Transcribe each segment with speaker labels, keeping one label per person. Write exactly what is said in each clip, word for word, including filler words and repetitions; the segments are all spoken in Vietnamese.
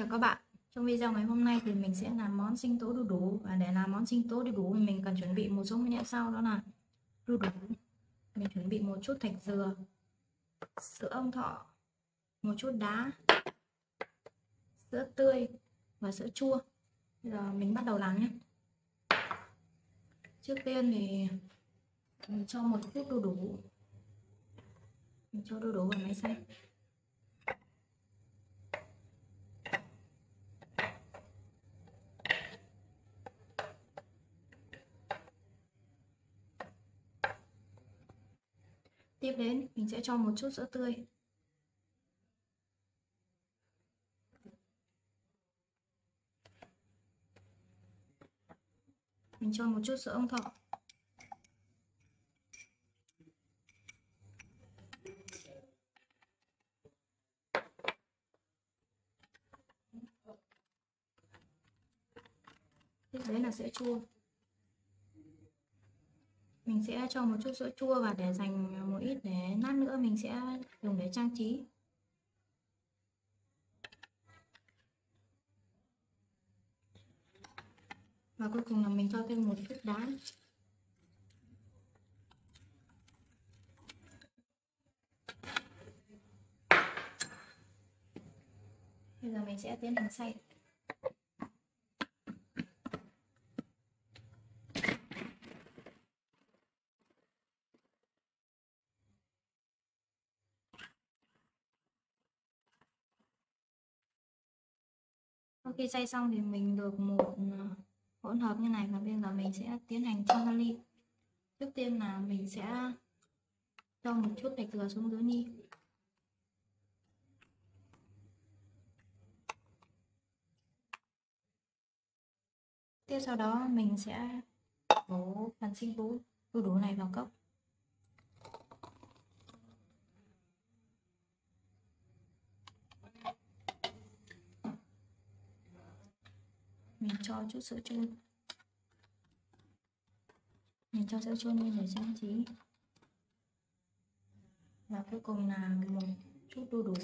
Speaker 1: các bạn. Trong video ngày hôm nay thì mình sẽ làm món sinh tố đu đủ, và để làm món sinh tố đu đủ mình cần chuẩn bị một số nguyên liệu sau, đó là đu đủ. Mình chuẩn bị một chút thạch dừa, sữa ông thọ, một chút đá, sữa tươi và sữa chua. Bây giờ mình bắt đầu làm nhé. Trước tiên thì mình cho một chút đu đủ, mình cho đu đủ vào máy xay. Tiếp đến mình sẽ cho một chút sữa tươi, mình cho một chút sữa ông thọ, tiếp đến là sữa chua. Mình sẽ cho một chút sữa chua và để dành một ít để lát nữa mình sẽ dùng để trang trí. Và cuối cùng là mình cho thêm một chút đá. Bây giờ mình sẽ tiến hành xay. Sau khi xay xong thì mình được một hỗn hợp như này, và bây giờ mình sẽ tiến hành cho ra ly. Trước tiên là mình sẽ cho một chút thạch dừa xuống dưới ly. Tiếp sau đó mình sẽ đổ phần sinh tố đu đủ này vào cốc. Mình cho chút sữa chua, mình cho sữa chua lên để trang trí, và cuối cùng là một chút đu đủ.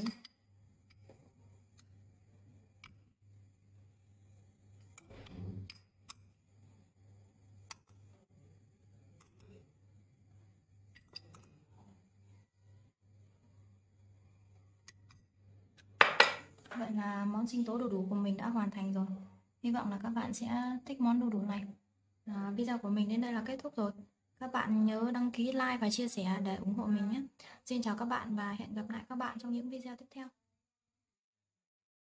Speaker 1: Vậy là món sinh tố đu đủ của mình đã hoàn thành rồi. Hy vọng là các bạn sẽ thích món đu đủ này. À, video của mình đến đây là kết thúc rồi. Các bạn nhớ đăng ký, like và chia sẻ để ủng hộ mình nhé. Xin chào các bạn và hẹn gặp lại các bạn trong những video tiếp theo.